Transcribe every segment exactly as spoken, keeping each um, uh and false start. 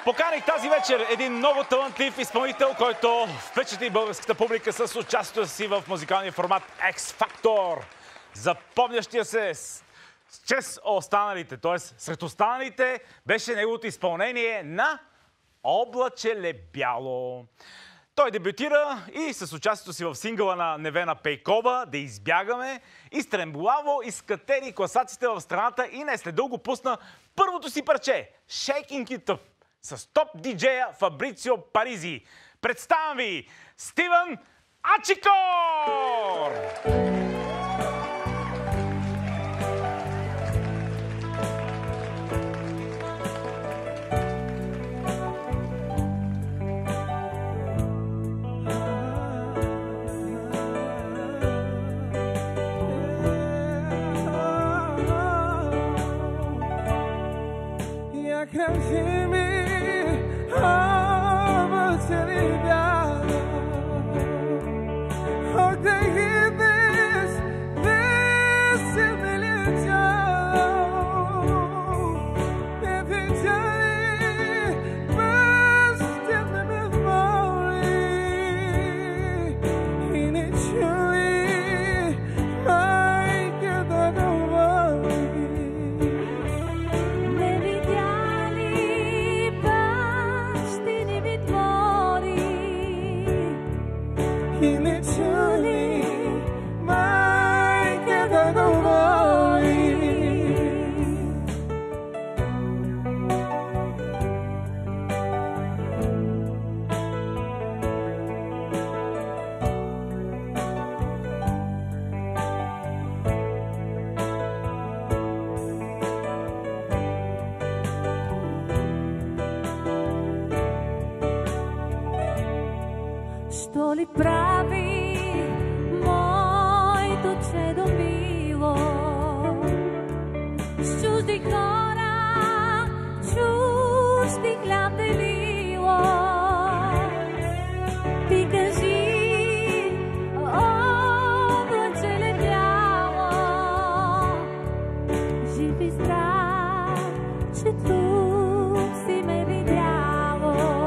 Поканих тази вечер един много талантлив изпълнител, който впечатли българската публика с участието си в музикалния формат X-Factor. Запомнящия се с чест останалите, т.е. сред останалите беше неговото изпълнение на Облаче ле бяло. Той дебютира и с участието си в сингъла на Невена Пейкова "Да избягаме" и стремглаво изкатери класациите в страната и не след дълго пусна първото си парче "Shaking It Up" с топ диджея Фабрицио Паризи. Представям ви Стивън Ачикор! Що ли прави моето чедо мило с чужди хора, чужди хляб делило? Ти кажи, облаче ле бяло, жив и здрав, че тук си ме видяло.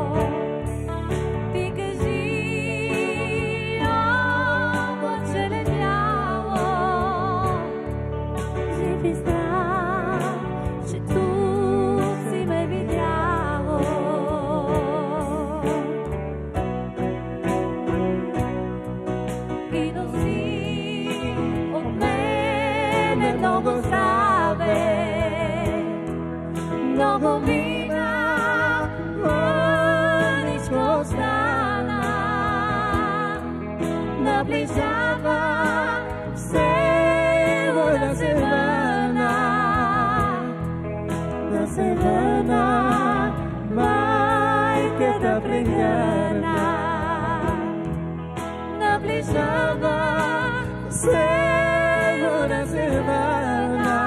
Много вина, мъничко остана, наближава все да се върна, да се върна, майката прегърна, наближава все да се върна,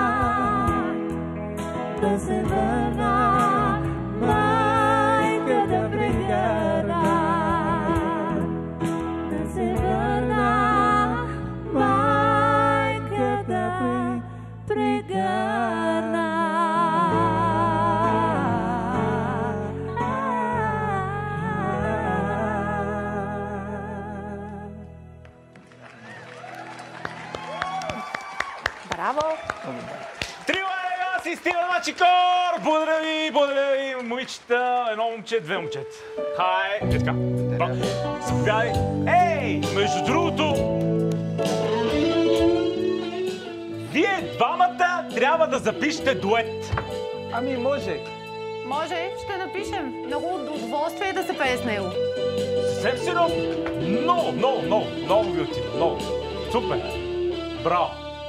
да се върна, майката прегърна, да се върна, майката прегърна. Браво! Си Стивън Ачикор! Благодаря ви, благодаря ви, момичета. Едно момче, две момчета. Хай! Е така. Заповядай. Ей! Между другото, вие двамата трябва да запишете дует. Ами може. Може, ще напишем. Много удоволствие да се пее с него. Съвсем сериозно. Много, много, много, много ви отива. Много. Супер. Браво.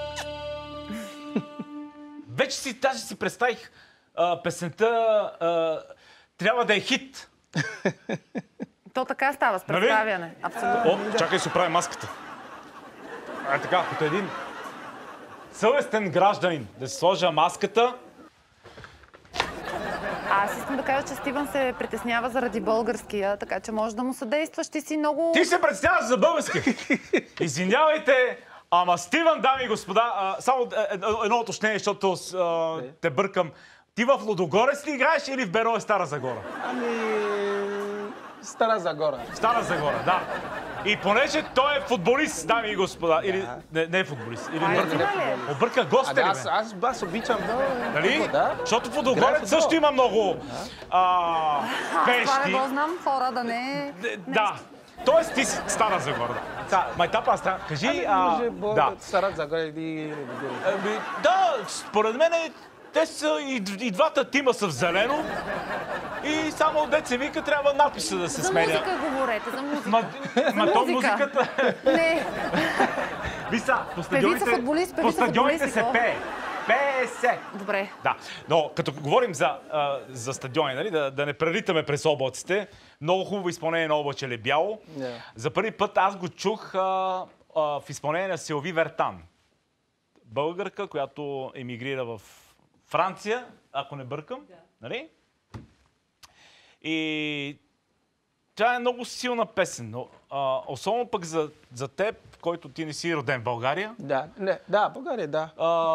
Вече си, даже си представих а, песента а, "Трябва да е хит". То така става с представяне. Нали? Абсолютно. О, чакай, се оправи маската. А така, като един съвестен гражданин да си сложа маската. Аз искам да кажа, че Стивън се притеснява заради българския, така че може да му съдействаш. Ти си много... Ти се притесняваш за български. Извинявайте, ама Стивън, дами и господа, а, само едно уточнение, защото а, те бъркам. Ти в Лудогорец ли играеш или в Берое Стара Загора? Ами... Стара Загора. Стара Загора, да. И понеже той е футболист, дами и господа, или не, не е футболист, или Ай, бърка, има ли? обърка госте ли, Абе, аз, бе? аз, аз обичам да... Нали? Да. Защото в Играе Лудогорец футбол. също има много а, Това не пещи. го знам, хора, да не... Д- Да. Тоест ти си Стара Загора, да. Та, Майтапа, аз трябва... Кажи... Ами, а, може да. да. Стара Загора или... Ами, да, според мен е, те са и, и двата тима са в зелено и само дет се вика трябва написа да се За сменя. музика говорете, за музика. Ма, ма то музика. музиката... Не, Виса, по стадионите, футболист, по певица, стадионите футболист, се какво? пее. Пее се. добре. Да, но като говорим за, а, за стадиони, нали, да, да не прелитаме през облаците, много хубаво изпълнение на Облаче ли бяло. Yeah. За първи път аз го чух а, а, в изпълнение на Силви Вертан. Българка, която емигрира в Франция, ако не бъркам. Нали? И тя е много силна песен, но а, особено пък за, за теб, който ти не си роден в България. Да, не, да, България, да.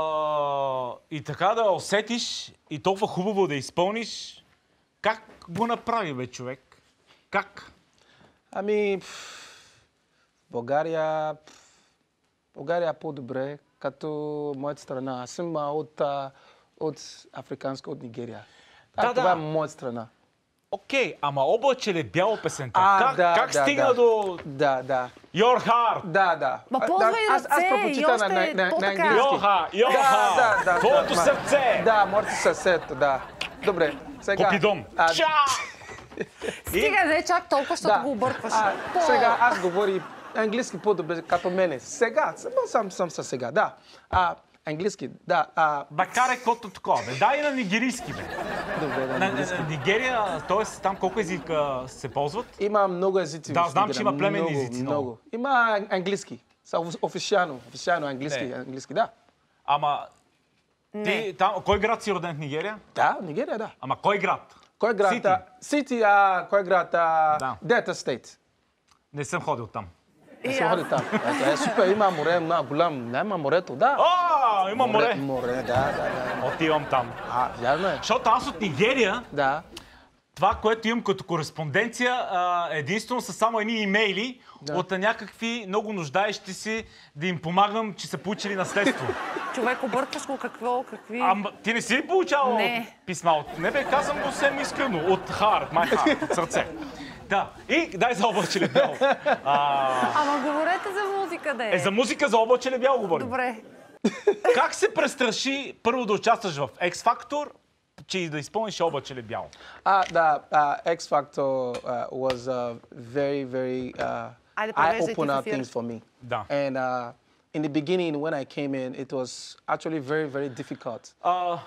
А, и така да усетиш и толкова хубаво да изпълниш. Как го направи, бе, човек? Как? Ами, пф, България, пф, България е по-добре, като моята страна. Аз съм а, от, а, от Африканска, от Нигерия. А, Да, това да. е моята страна. Окей, ама Облаче ли бяло песента? А, как да, как да, стигна да. до Да, да. Your Heart? Да, да. Ма А, ползвай да, аз, аз ръце предпочитам и още на, на, на, по-така. на английски. Йоха, йоха! Да, да, да. Твоето да, сърце! Да, моето сърцето, да. Добре, сега... Купидон! А, Ча! Стига, не чак толкова, защото го объркваш. А, По- сега аз говори английски по-добре като мене. Сега, съм, съм, съм със сега, да. А, английски, да. А, Бакаре, каквото такова, бе. Дай и на нигерийски, бе. добре, да, На, английски. на, Нигерия, т.е. там колко езика се ползват? Има много езици. Да, в знам, Нигерия, че има племенни много, езици, много. Много. Има английски. Са, официално, официално английски, Не. английски, да. Ама Не. ти там, кой град си роден в Нигерия? Да, Нигерия, да. Ама кой град? Кой град? Сити. а, Сити, а, кой град? а, Да. Delta State. Не съм ходил там. И Се аз. ходи там. А, е супер, има море, има голям, да, има морето, да. А, има море. Море, да, да, да. Отивам там. А, вярно е. Защото аз от Нигерия, Да. това, което имам като кореспонденция, а, единствено са само едни имейли Да. от някакви много нуждаещи си да им помагам, че са получили наследство. Човек, объркваш го какво, какви... Ама ти не си ли получавал Не. писма от... Не бе, казвам го съвсем искрено. От heart, my heart, от сърце. Да. И дай за Облаче ли бяло. А, Ама говорете за музика, да е. е, за музика за Облаче ли бяло говорим. Добре. Как се престраши първо да участваш в X Factor, че и да изпълниш Облаче ли бяло? Uh, the uh, X Factor uh, was a very, very uh, Айде, превеждайте в eye-opener ефир. things for me. Да. And uh, in the beginning, when I came in, it was actually very, very difficult. А,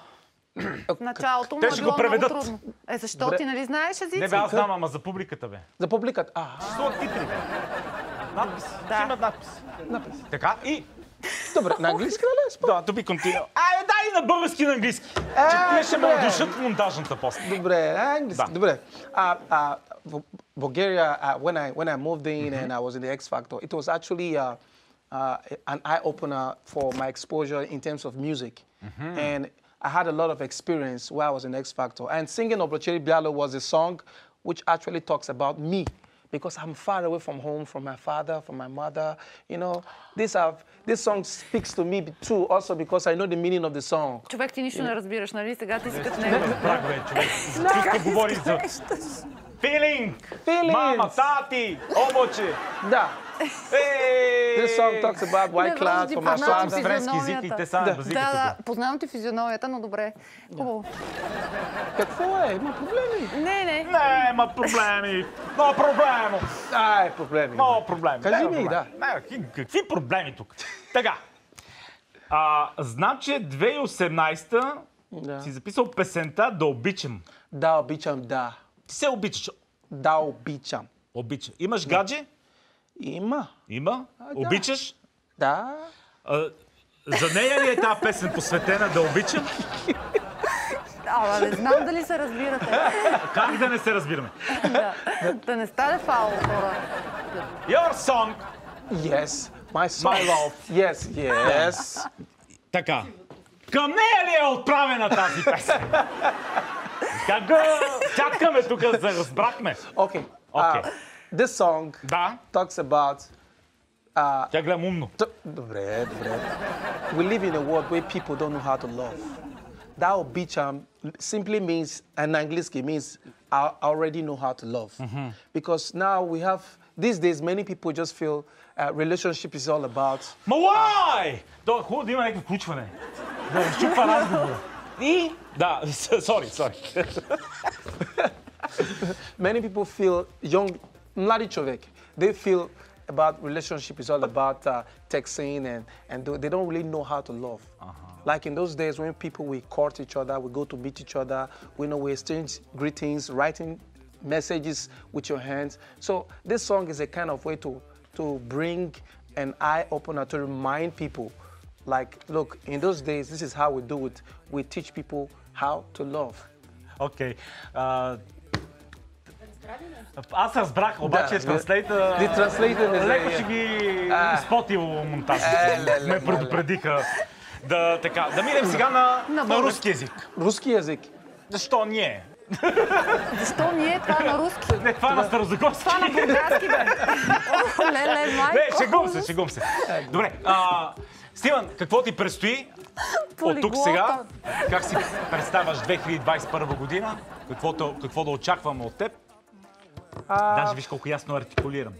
В началото му Те е ще било го преведат. много трудно. Е, защо Добре. ти нали знаеш езици? не бе, аз знам, ама за публиката бе. За публиката, а, Сто титри бе. Надпис. Да. Ще имат надпис. напис. Така и... Добре, на английски да ли? Да, to be continued. Айде, дай на български и на английски. Че те ще ме добре. удушат в монтажната после. Добре, на английски, Да. добре. Uh, uh, Bu- Bulgaria, uh, when I when I moved in and I was in the X Factor, it was actually uh, uh, an eye opener for my exposure in terms of music, and I had a lot of experience while I was in X Factor. And singing Oblocheri Bialo was a song which actually talks about me. Because I'm far away from home, from my father, from my mother, you know. This have, this song speaks to me too, also because I know the meaning of the song. Човек, ти нищо не разбираш, нали? Сега ти си като него. Разбрах, бе, човек. Чисто говори за... Филинг! Feelings. Мама, тати, Облаче! Да. Ей! This song talks about white Не, cloud Влади, for my познавам С си father. френски език и те са на Да, базиката. да, познавам ти физиономията, но добре. Хубаво. Какво е? Има проблеми. Не, не. Не, има проблеми. Но проблемо. Ай, проблеми. Много проблеми. Кажи Няма ми, проблеми. Не, какви, какви проблеми тук? Така. А, знам, че две хиляди и осемнадесета Да. си записал песента "Да обичам". Да, обичам, да. Ти се обичаш. Да, обичам. Обича. Имаш гадже? Има. Има. да. Обичаш? Да. А, за нея ли е тази песен посветена "Да обичам"? Ама не знам дали се разбирате. Как да не се разбираме? Да, да не стане фаул, хора. Your song. Yes. My song. My love. Yes, yes. Така. Към нея ли е отправена тази песен? Как го чакаме тук, за да разбрахме? Okay. Okay. Uh, this song Да, talks about. Uh, тя гледам умно. t- добре, добре. We live in a world where people don't know how to love. That obicham simply means, and Angliski means, I already know how to love. Because now we have, these days, many people just feel uh, relationship is all about. Малай! То е хубаво да има някакво включване. Да разчупва разговора. И... Да, сори, сори. Many people feel young, mladi човек, they feel about relationship is all about uh, texting and, and they don't really know how to love. Like in those days when people, we court each other, we go to meet each other, we know we exchange greetings, writing messages with your hands. So this song is a kind of way to, to bring an eye opener to remind people, like, look, in those days, this is how we do it. We teach people how to love. Окей. Аз разбрах, обаче Да, транслейта... The translator is Леко a- ще ги А. изпотил монтажа. Е, ле, ле, Ме ле, предупредиха. Да, така. Да минем сега на, На на руски език. Руски язик. Защо ние? Защо ние? Това е на руски. Не, това е на старозагорски. Това на бургаски, бе. О, леле, майко. Не, шегувам се, шегувам се. Добре, а, Стивън, какво ти предстои от тук сега? Как си представяш две хиляди двадесет и първа година? Каквото, какво да очакваме от теб? Даже виж колко ясно артикулирам.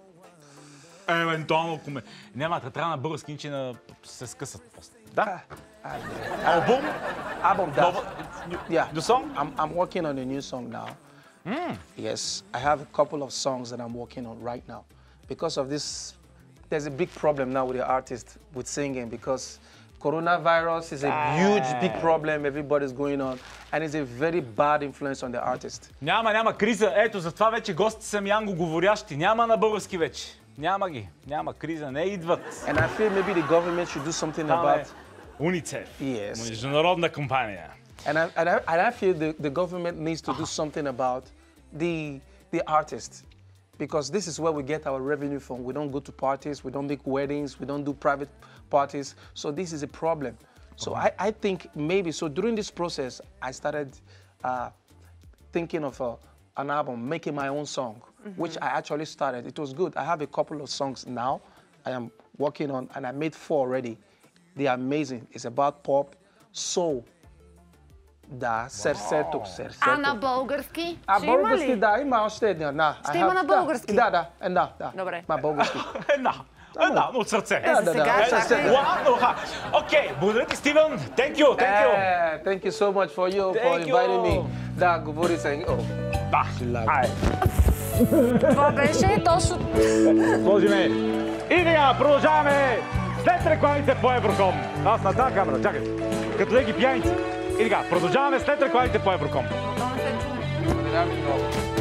Евентуално, ако ме... Няма, трябва на български, иначе на... се скъсат после. Да? Албум? Album that. Нова... Yeah. The song? I'm, I'm working on a new song now. Yes, I have a couple of songs that I'm working on right now. Because of this, there's a big problem now with the artists with singing because coronavirus is a huge, big problem everybody's going on, and it's a very bad influence on the artist. Няма, няма криза. Ето, затова вече гости са ми англоговорящи. Няма на български вече. Няма ги. Няма криза. Не идват. And I feel maybe the government should do something Там е about. Уницеф. Yes. Международна компания. And I, and I, and I feel the, the government needs to do something about the, the artists. Because this is where we get our revenue from. We don't go to parties, we don't make weddings, we don't do private parties. So this is a problem. So I, I think maybe, so during this process, I started uh, thinking of a, an album, making my own song, which I actually started. It was good. I have a couple of songs now I am working on, and I made four already. They are amazing. It's about pop, soul. Да, сърцето, сърцето. А на български? А Ще има български, ли? да, има още една. Да, Ще I има have- на български? Да, да, да, да, да. Добре. На български. Една. Една, но от сърце. Е, за сега да, чакай. да. Ладно, ха. Окей, благодаря ти, Стивън. Thank you, thank you. Eh, thank you so much for you, for Thank you. inviting me. Да, говори се. О, Да. Ай, Това беше точно... сложиме. И сега продължаваме след рекламите по Евроком. Аз на тази камера, чакай. Като леки пияници. И така, продължаваме след рекламите по Евроком. То не се чуе. благодаря ви много.